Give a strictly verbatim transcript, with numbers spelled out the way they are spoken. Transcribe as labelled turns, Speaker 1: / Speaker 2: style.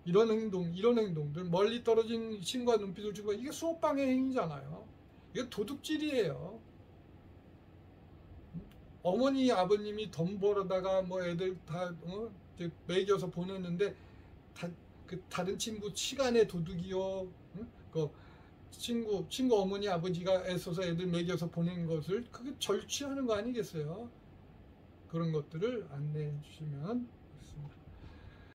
Speaker 1: 이런 행동, 이런 행동들, 멀리 떨어진 친구와 눈빛을 주고, 이게 수업방해 행위잖아요. 이게 도둑질이에요. 어머니, 아버님이 돈 벌어다가 뭐 애들 다 어? 먹여서 보냈는데, 다, 그 다른 친구 시간의 도둑이요. 응? 그 친구, 친구 어머니, 아버지가 애써서 애들 먹여서 보낸 것을 그게 절취하는 거 아니겠어요? 그런 것들을 안내해 주시면